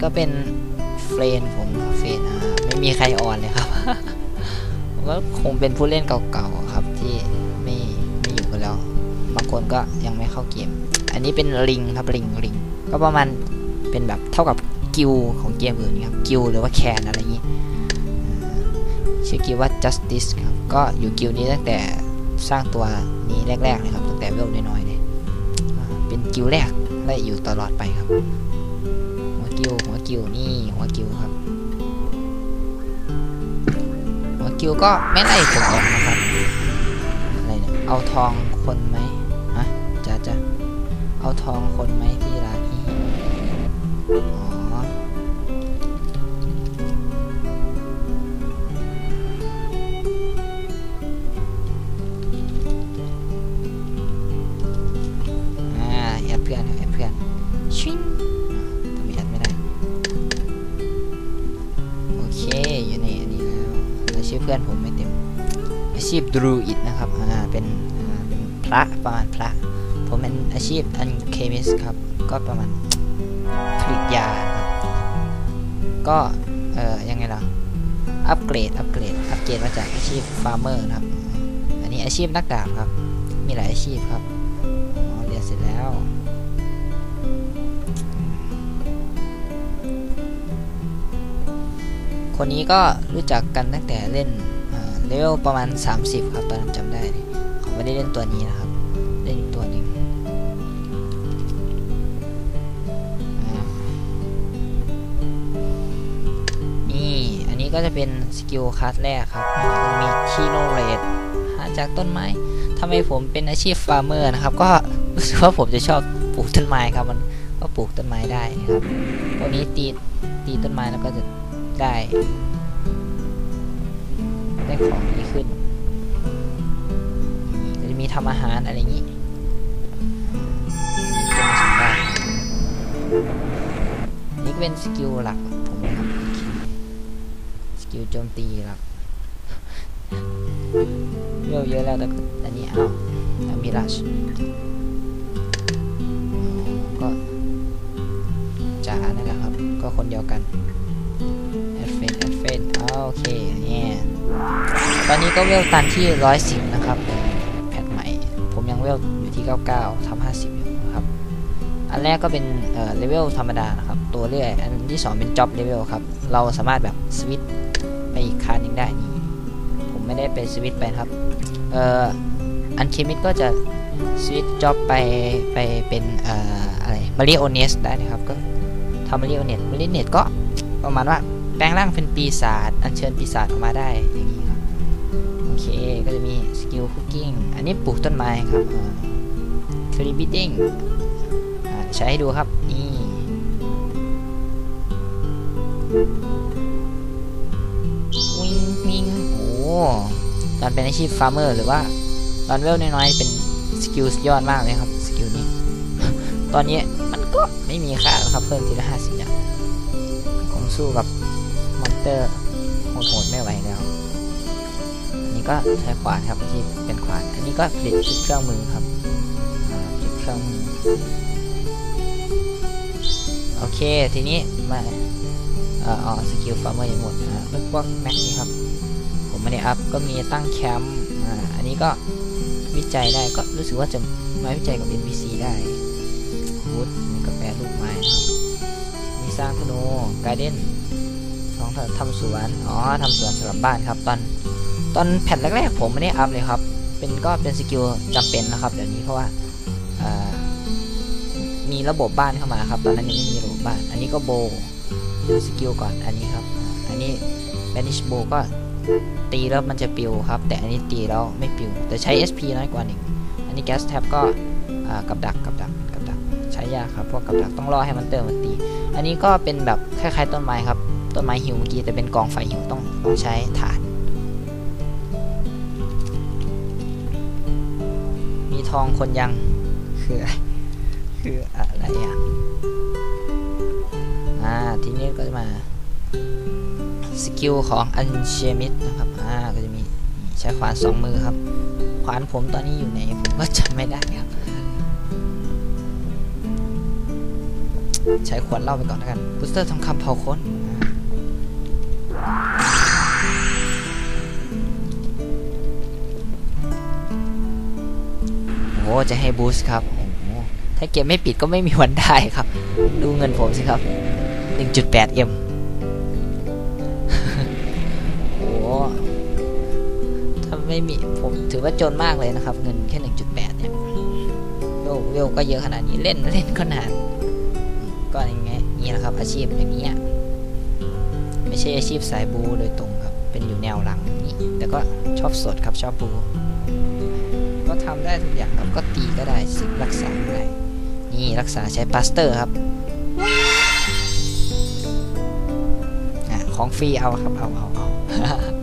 ก็เป็นเฟรนผมไม่มีใครออนเลยครับ ผมก็คงเป็นผู้เล่นเก่าๆครับที่ไม่อยู่กันแล้วบางคนก็ยังไม่เข้าเกมอันนี้เป็นลิงครับลิงก็ประมาณเป็นแบบเท่ากับกิลของเกมอื่นครับกิลหรือว่าแคนอะไรอย่างนี้ชื่อกิลว่า justice ครับก็อยู่กิลนี้ตั้งแต่สร้างตัวนี้แรกๆเลยครับตั้งแต่เวลน้อยๆเลยเป็นกิลแรกและอยู่ตลอดไปครับหัวกิลนี่หัวกิลครับหัวกิลก็ไม่ไล่ผมออกนะครับอะไรเนี่ยเอาทองคนไหมฮะจะเอาทองคนไหมที่ร้านนี้แอดเพื่อนชิงทำไมแอดไม่ได้โอเคอยู่ในอันนี้แล้วชื่อเพื่อนผมไม่เต็มอาชีพดรูอิดนะครับเป็นพระประมาณพระผมเป็นอาชีพอันเคมิสครับก็ประมาณผลิตยาครับก็ยังไงล่ะอัปเกรดมาจากอาชีพฟาร์มเมอร์นะครับอันนี้อาชีพนักดาบครับมีหลายอาชีพครับเรียนเสร็จแล้วคนนี้ก็รู้จักกันตั้งแต่เล่นเลเวลประมาณ30ครับตอนนั้นจำได้เขาไม่ได้เล่นตัวนี้นะครับเล่นอีกตัวหนึ่งนี่อันนี้ก็จะเป็นสกิลคลาสแรกครับมีทีโนเรดหาจากต้นไม้ทำไมผมเป็นอาชีพฟาร์มเมอร์นะครับก็รู้สึกว่าผมจะชอบปลูกต้นไม้ครับมันก็ปลูกต้นไม้ได้นะครับพวกนี้ตีต้นไม้แล้วก็จะได้ของดีขึ้นจะมีทำอาหารอะไรอย่างนี้นี่ก็เป็นสกิลหลักผมนะครับสกิลโจมตีหลักเยอะแล้วแต่อันนี้เอามิราชก็จ๋านั่นแหละครับก็คนเดียวกันแอดเฟนโอเคเนี่ยตอนนี้ก็เวลตันที่110นะครับแพทใหม่ผมยังเวลอยู่ที่99ทำ50อยู่ครับอันแรกก็เป็นเลเวลธรรมดานะครับตัวเรื่อยอันที่2เป็นจ็อบเลเวลครับเราสามารถแบบสวิตช์ไปอีกคันนึงได้นี่ผมไม่ได้ไปสวิตช์ไปครับอันเคมิดก็จะสวิตช์จ็อบไปเป็นอะไรมาริโอเนสได้นะครับก็ทำมาริโอเนสก็ประมาณว่าแปลงร่างเป็นปีศาจอัญเชิญปีศาจออกมาได้อย่างนี้ครับโอเคก็จะมีสกิลคุกกิ้งอันนี้ปลูกต้นไม้ครับทรีบิดดิ้งใช้ให้ดูครับนี่วิ่งโอ้ตอนเป็นอาชีพฟาร์มเมอร์หรือว่าตอนเวลน้อยๆเป็นสกิลยอดมากเลยครับสกิลนี้ ตอนนี้มันก็ไม่มีค่าแล้วครับเพิ่มทีละ50อย่างคงสู้กับมอนเตอร์โหดไม่ไหวแล้วอันนี้ก็ใช้ขวานครับที่เป็นขวานอันนี้ก็ผลิตเครื่องมือครับผลิตเครื่องมือโอเคทีนี้มาสกิลฟาร์มเมอร์ยังหมดพวกแม็กนี่ครับผมไม่ได้อัพก็มีตั้งแคมป์อันนี้ก็วิจัยได้ก็รู้สึกว่าจะมาวิจัยกับ NPC ได้วุฒมีกาแฟลูกไม้ครับมีสร้างธนูการ์เด้นทำสวนทำสวนสำหรับบ้านครับตอนแพทแรกๆผมไม่ได้อัพเลยครับเป็นสกิลจำเป็นนะครับเดี๋ยวนี้เพราะว่ามีระบบบ้านเข้ามาครับตอนนั้นยังไม่มีระบบบ้านอันนี้ก็โบดูสกิลก่อนอันนี้ครับอันนี้แบนิชโบก็ตีแล้วมันจะปิวครับแต่อันนี้ตีแล้วไม่ปิวแต่ใช้ SP น้อยกว่า1อันนี้แก๊สแท็บก็กับดักใช้ยากครับเพราะกับดักต้องรอให้มันเติมมันตีอันนี้ก็เป็นแบบคล้ายๆต้นไม้ครับต้นไม้หิวเมื่อกี้แต่เป็นกองไฟหิวต้องใช้ถ่านมีทองคนยังคืออะไรทีนี้ก็จะมาสกิลของอันเชมิดนะครับก็จะมีใช้ขวาน2 มือครับขวานผมตอนนี้อยู่ไหนผมก็จำไม่ได้ครับใช้ขวดเหล้าไปก่อนแล้วกันบูสเตอร์ทองคำเผาค้นโอ้จะให้บูสต์ครับโอ้โหถ้าเกมไม่ปิดก็ไม่มีวันได้ครับดูเงินผมสิครับ 1.8M โอ้ถ้าไม่มีผมถือว่าจนมากเลยนะครับเงินแค่ 1.8 เนี่ยเวลก็เยอะขนาดนี้เล่นก็นานก็อย่างเงี้ยนี่แหละครับอาชีพอย่างนี้ไม่ใช่อาชีพสายบูโดยตรงครับเป็นอยู่แนวหลังนี่แต่ก็ชอบสดครับชอบบูก็ทำได้ทุกอย่างครับก็ตีก็ได้สิรักษาได้นี่รักษาใช้พลาสเตอร์ครับของฟรีเอาครับเอา